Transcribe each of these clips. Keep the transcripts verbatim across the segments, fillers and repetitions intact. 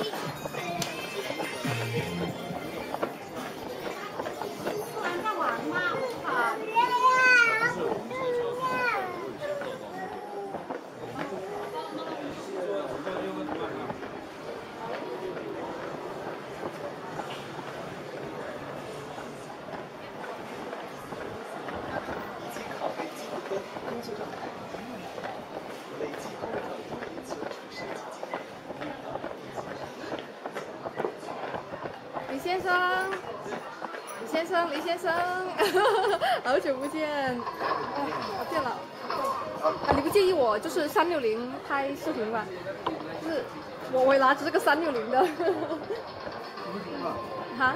李先生，李先生，李先生，好久不见，好见了。啊，你不介意我就是三六零拍视频吧？就是我我拿着这个三六零的。哈？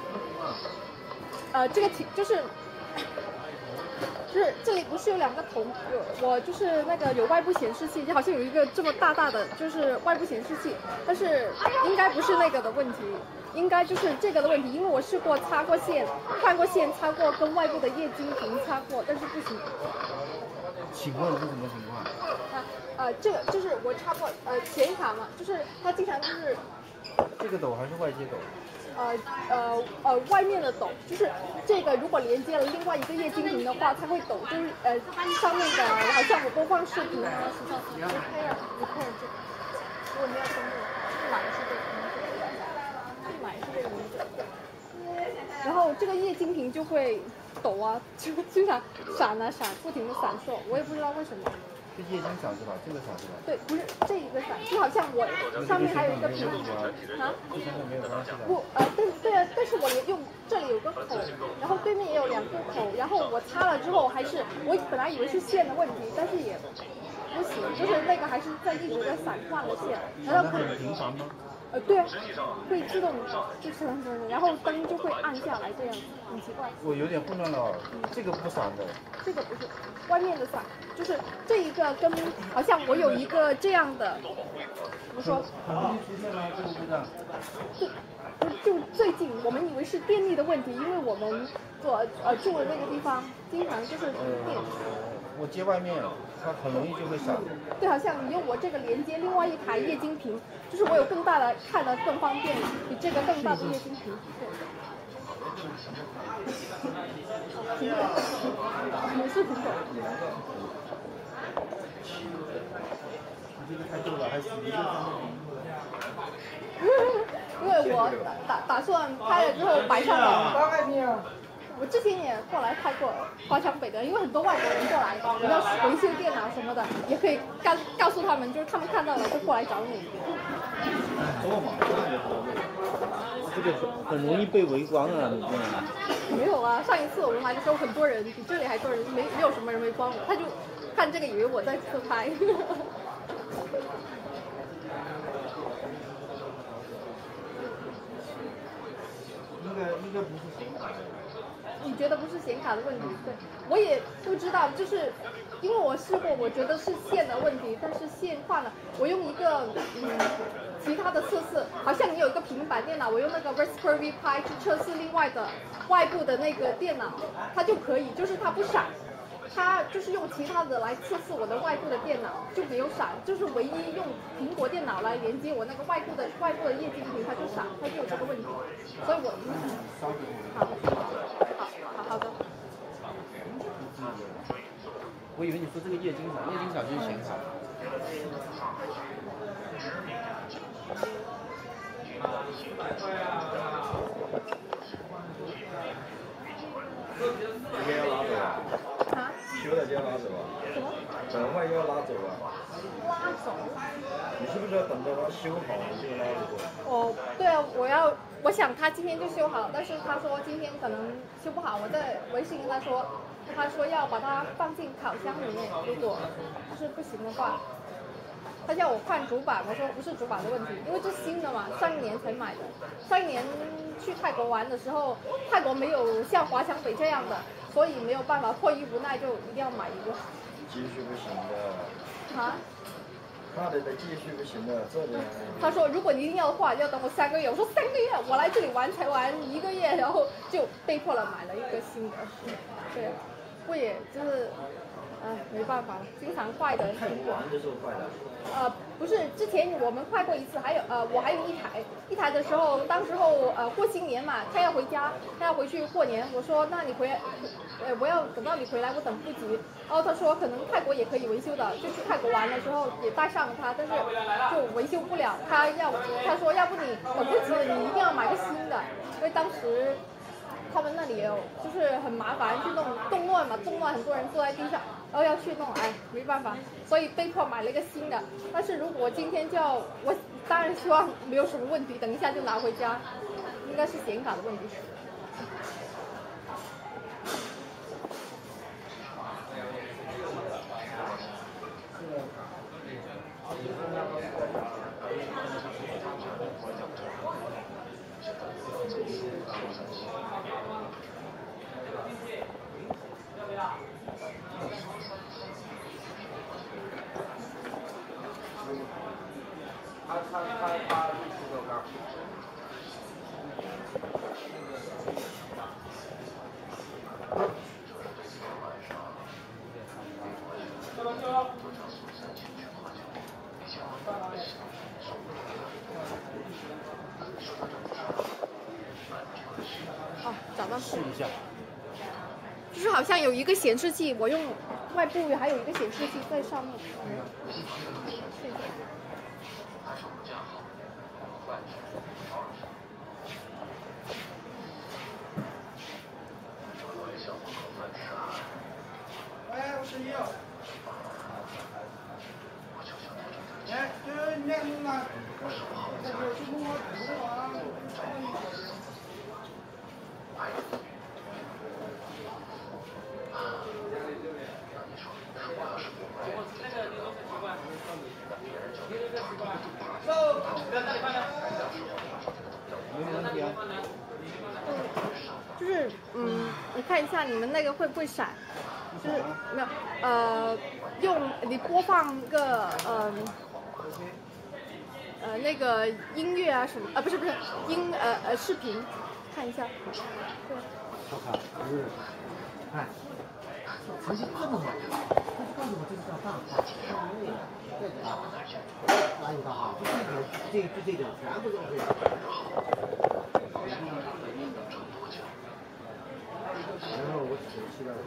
呃，这个挺就是。就是这里不是有两个头，有我就是那个有外部显示器，就好像有一个这么大大的就是外部显示器，但是应该不是那个的问题，应该就是这个的问题，因为我试过插过线，换过线，插过跟外部的液晶屏插过，但是不行。 请问是什么情况？ 啊呃，这个就是我插过呃显卡嘛，就是它经常就是这个抖还是外接抖？ 呃呃呃，外面的抖就是这个，如果连接了另外一个液晶屏的话，它会抖，就是呃上面的，好像我播放视频啊，实际上 repair repair 这个，如果没有登录，是买的是这个名字，是买的是这个名字，然后这个液晶屏就会抖啊，就经常闪啊闪，不停的闪烁，我也不知道为什么。 是液晶闪是吧？这个闪是吧？ 对，不是这一个闪，就好像我上面还有一个屏啊，不呃，但对啊，但是我用这里有个口，然后对面也有两个口，然后我插了之后还是我本来以为是线的问题，但是也不行，就是那个还是在一直在闪换了线，然后很频繁吗？ 呃，对啊，会自动就闪闪闪，然后灯就会暗下来，这样很奇怪。 我有点混乱了，这个不闪的。 这个不是，外面的伞，就是这一个跟好像我有一个这样的，怎么说？ 很容易出现吗？这个故障？ 就就最近我们以为是电力的问题，因为我们所呃住的那个地方经常就是停电。 我接外面，它很容易就会闪。 对，好像你用我这个连接另外一台液晶屏，就是我有更大的看得更方便，比这个更大的液晶屏。对。苹果，也是苹果。 这个太逗了，还是一个因为我打打打算拍了之后摆上网。我之前也过来拍过华强北的，因为很多外国人过来，你要维修电脑什么的，也可以告告诉他们，就是他们看到了就过来找你。 这个很容易被围观啊，你知道吗？ 没有啊，上一次我们来的时候很多人，比这里还多人，没没有什么人围观我，他就看这个以为我在自拍。 应该应该不是显卡。 你觉得不是显卡的问题？对，我也不知道，就是因为我试过，我觉得是线的问题，但是线换了，我用一个嗯其他的测试，好像你有一个平板电脑，我用那个 Raspberry Pi 去测试另外的外部的那个电脑，它就可以，就是它不闪。它就是用其他的来测试我的外部的电脑，就没有闪，就是唯一用苹果电脑来连接我那个外部的外部的液晶屏，它就闪，它就有这个问题，所以我好，好好好的。 我以为你说这个液晶闪，液晶闪就是显卡。 今天要拉走啊？ 啊？ 修了就要拉走啊？ 什么？ 等会又要拉走啊？ 拉走？ 你是不是要等到它修好了就拉走？ 哦，对啊，我要，我想他今天就修好，但是他说今天可能修不好，我在微信跟他说，他说要把它放进烤箱里面，如果就是不行的话。他叫我换主板，我说不是主板的问题，因为这新的嘛，上一年才买的。上一年去泰国玩的时候，泰国没有像华强北这样的，所以没有办法，迫于无奈就一定要买一个。 继续不行的。 啊？ 那里的继续不行的，这里。 他说如果你一定要的话，要等我三个月。我说三个月，我来这里玩才玩一个月，然后就被迫了买了一个新的。对，我也就是哎，没办法了，经常坏的。 看不完就是坏的。 呃，不是，之前我们坏过一次，还有呃，我还有一台，一台的时候，当时候呃过新年嘛，他要回家，他要回去过年，我说那你回来，呃，我要等到你回来，我等不及。然后他说可能泰国也可以维修的，就去泰国玩的时候也带上了它，但是就维修不了，他要他说要不你等不及了，你一定要买个新的，因为当时。他们那里有就是很麻烦，去弄动乱嘛，动乱很多人坐在地上，然后要去弄，哎，没办法，所以被迫买了一个新的。但是如果我今天就要，我当然希望没有什么问题，等一下就拿回家，应该是显卡的问题。哦，找到试一下。 就是好像有一个显示器，我用外部还有一个显示器在上面。 哎，我是要。哎，这那个嘛，这个是木头的啊。 就是嗯，你看一下你们那个会不会闪？就是没有呃，用你播放一个呃呃那个音乐啊什么啊，不是不是音呃呃视频，看一下。对。 好看，不是，看，成绩这么好，他就告诉我这是叫大号，这个啊，哪有大号？就这种，这就这种，全部都是。然后我只能期待。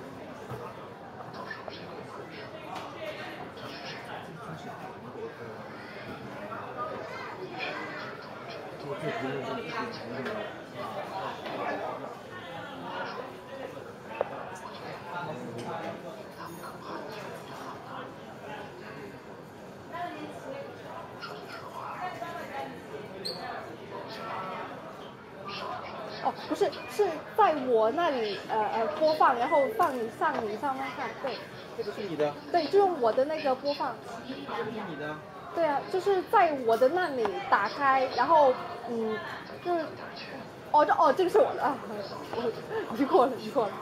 哦，不是，是在我那里呃呃播放，然后放你上你上面看，对。 这个是你的。 对，就用我的那个播放。 这个是你的。 对啊，就是在我的那里打开，然后嗯，就是，哦这哦这个是我的啊，我疑惑了疑惑了。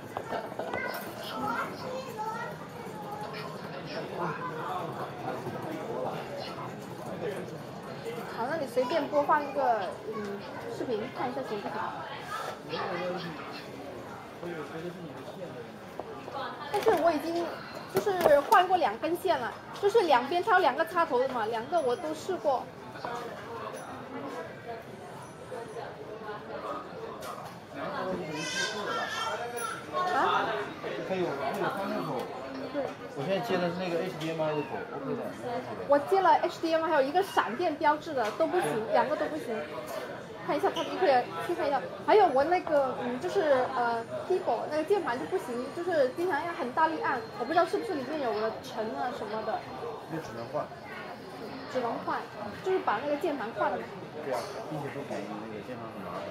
好，那你随便播放一个嗯视频看一下行不行？但是我已经就是换过两根线了，就是两边它有两个插头的嘛，两个我都试过。啊？ 还有还有方向口。 对。 我现在接的是那个 H D M I 的口 ，OK 的。 我接了 H D M I， 还有一个闪电标志的都不行，两个都不行。看一下它的一个切看一下，还有我那个嗯，就是呃 keyboard 那个键盘就不行，就是经常要很大力按，我不知道是不是里面有了尘啊什么的。 那只能换。 只能换，就是把那个键盘换了嘛。 对啊，并且不便宜，那个键盘很麻烦。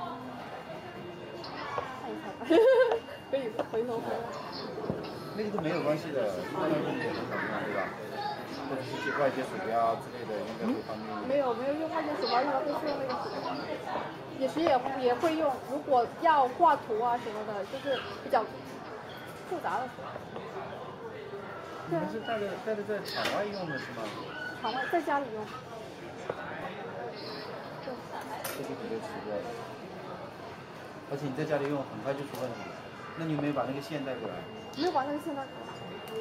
看一下吧，可以回头回来。 那个都没有关系的，一般用点就好用，对吧？或者是外接鼠标之类的，应该会方便。 没有没有用外接鼠标，一般都是用那个鼠标。也是也也会用，如果要画图啊什么的，就是比较复杂的时候。 你们是带着带着在场外用的是吗？ 场外在家里用。 这就比较奇怪了。而且你在家里用很快就出问题，那你有没有把那个线带过来？ 没有把那个线带过来。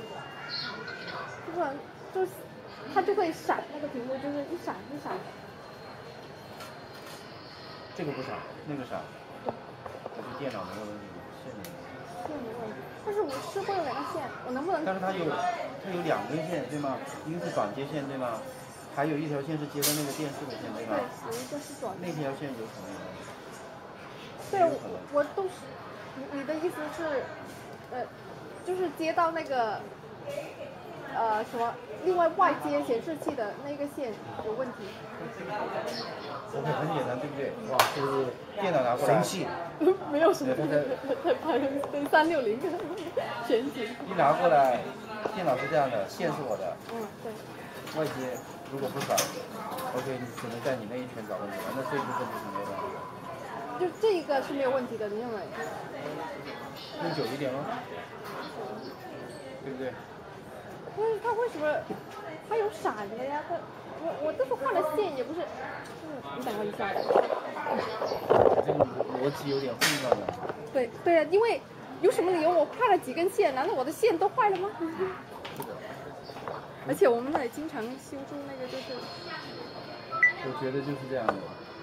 不然就是它就会闪，那个屏幕就是一闪一闪。 这个不闪，那个闪。这是电脑没有问题，线没问题。 线没问题，但是我试过有两个线，我能不能？ 但是它有它有两根线对吗？一个是转接线对吗？还有一条线是接的那个电视的线对吧？ 对，有一个是转。 那条线有可能。 对，我我都是，你你的意思是，呃，就是接到那个，呃什么，另外外接显示器的那个线有问题。 OK， 很简单，对不对？ 哇，这是电脑拿过来。 神器。 没有什么，对三六零全景。 一拿过来，电脑是这样的，线是我的。 嗯，对。 外接如果不闪 ，OK， 你只能在你那一圈找问题了，那这一部分就是没有办法。 就这一个是没有问题的，你认为？ 用久一点咯，对不对？ 但是它为什么它有闪的呀？它我我这次换了线也不是，嗯，你等我一下。 这个逻辑有点混乱了。对对啊，因为有什么理由我换了几根线？难道我的线都坏了吗？而且我们那里经常修筑那个就是。 我觉得就是这样的。